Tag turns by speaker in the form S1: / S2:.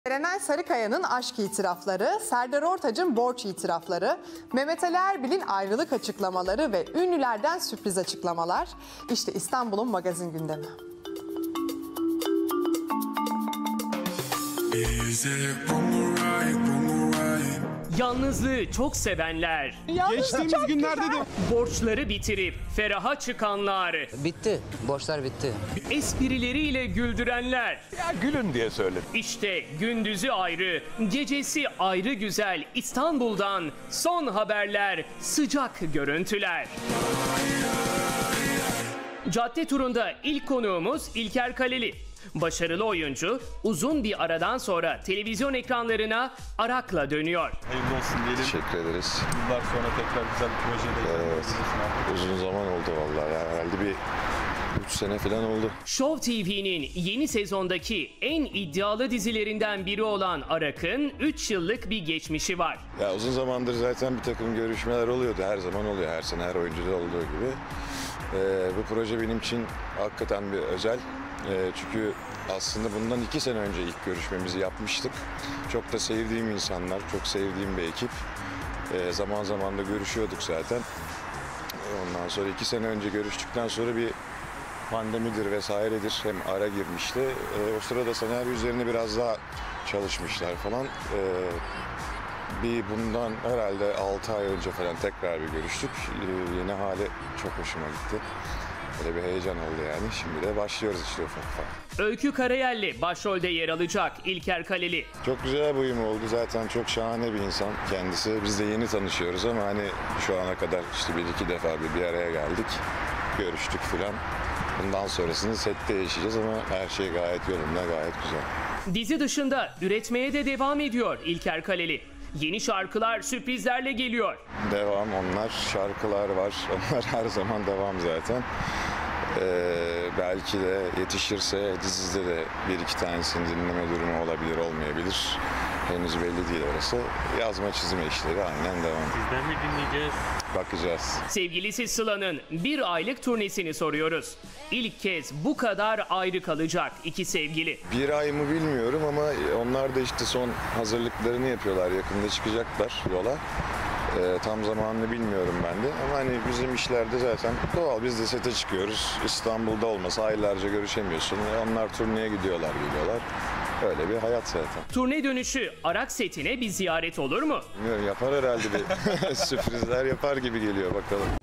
S1: Serenay Sarıkaya'nın aşk itirafları, Serdar Ortaç'ın borç itirafları, Mehmet Ali Erbil'in ayrılık açıklamaları ve ünlülerden sürpriz açıklamalar. İşte İstanbul'un magazin gündemi.
S2: Yalnızlığı çok sevenler,
S3: Geçtiğimiz günlerde de
S2: borçları bitirip feraha çıkanlar,
S4: Bitti. Borçlar bitti.
S2: esprileriyle güldürenler.
S3: ya gülün diye söyledim.
S2: İşte gündüzü ayrı, gecesi ayrı güzel İstanbul'dan son haberler, sıcak görüntüler. Cadde turunda ilk konuğumuz İlker Kaleli. Başarılı oyuncu uzun bir aradan sonra televizyon ekranlarına Arak'la dönüyor.
S3: Hayırlı olsun diyelim.
S5: Teşekkür ederiz.
S3: Yıllar sonra tekrar güzel bir projede.
S5: Evet. Uzun zaman oldu vallahi. Yani herhalde bir 3 sene falan oldu.
S2: Show TV'nin yeni sezondaki en iddialı dizilerinden biri olan Arak'ın 3 yıllık bir geçmişi var.
S5: Ya uzun zamandır zaten bir takım görüşmeler oluyordu. Her zaman oluyor. Her sene her oyuncuda olduğu gibi. Bu proje benim için hakikaten bir özel. Çünkü aslında bundan 2 sene önce ilk görüşmemizi yapmıştık. Çok da sevdiğim insanlar, çok sevdiğim bir ekip. Zaman zaman da görüşüyorduk zaten. Ondan sonra 2 sene önce görüştükten sonra bir pandemidir vesairedir hem ara girmişti. O sırada senaryo üzerine biraz daha çalışmışlar falan. Bir bundan herhalde 6 ay önce falan tekrar bir görüştük. Yeni hali çok hoşuma gitti. Böyle bir heyecan oldu yani. Şimdi de başlıyoruz işte ufak ufak.
S2: Öykü Karayelli başrolde yer alacak İlker Kaleli.
S5: Çok güzel bir uyum oldu. Zaten çok şahane bir insan kendisi. Biz de yeni tanışıyoruz ama hani şu ana kadar işte 1-2 defa bir araya geldik. Görüştük filan. Bundan sonrasını sette yaşayacağız ama her şey gayet yolunda, gayet güzel.
S2: Dizi dışında üretmeye de devam ediyor İlker Kaleli. Yeni şarkılar sürprizlerle geliyor.
S5: Devam, onlar şarkılar var. Onlar her zaman devam zaten. Belki de yetişirse dizide de 1-2 tanesini dinleme durumu olabilir, olmayabilir. Henüz belli değil orası. Yazma çizme işleri aynen devam.
S2: Bizden mi dinleyeceğiz?
S5: Bakacağız.
S2: Sevgilisi Sıla'nın bir aylık turnesini soruyoruz. İlk kez bu kadar ayrı kalacak iki sevgili.
S5: Bir ay mı bilmiyorum ama onlar da işte son hazırlıklarını yapıyorlar. Yakında çıkacaklar yola. Tam zamanını bilmiyorum ben de. Ama hani bizim işlerde zaten doğal. Biz de sete çıkıyoruz. İstanbul'da olmasa aylarca görüşemiyorsun. Onlar turneye gidiyorlar, geliyorlar. Öyle bir hayat zaten.
S2: Turne dönüşü Arak setine bir ziyaret olur mu?
S5: Bilmiyorum, yapar herhalde bir sürprizler yapar gibi geliyor bakalım.